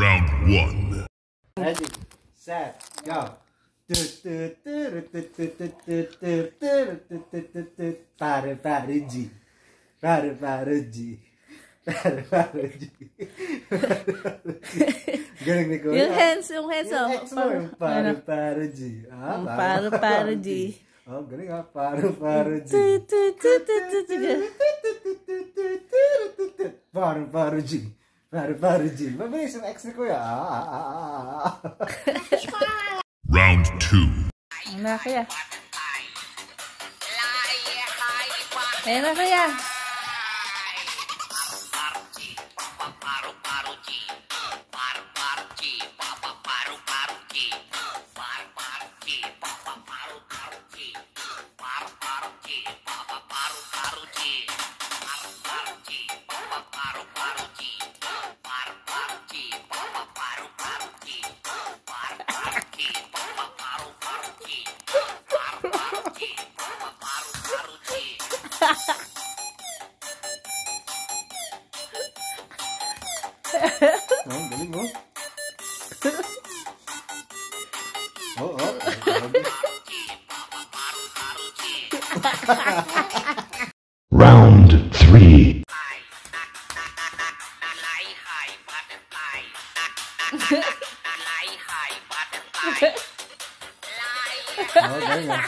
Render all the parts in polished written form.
Round 1. Ready, set, go. Paru-paru G. Paru-paru G. Paru-paru G. Galing ni Kuya. Yung hands Yung mo. X mo, yung paru-paru G. Paru-paru G. Oh, galing ha. Paru-paru G. Paru-paru G. Paru-paru G. Mabilis yung X ni Kuya. Round 2. Ano na kaya? Ayan na kaya. Oh, galing mo. Oh. Round 3. Oh, galing ha.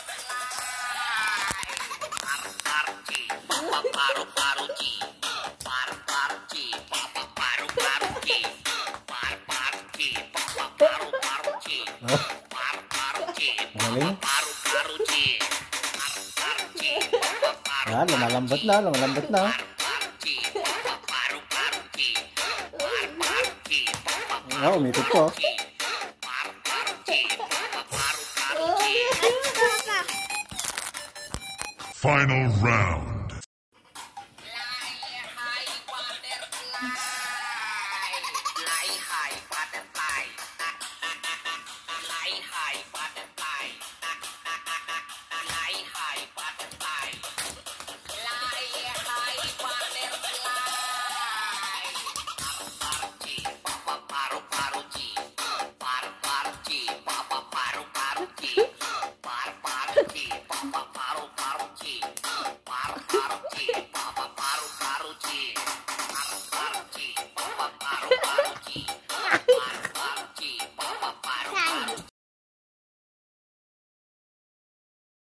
Galing. Yan, lumalambot na. Oh, umitik po. Final round.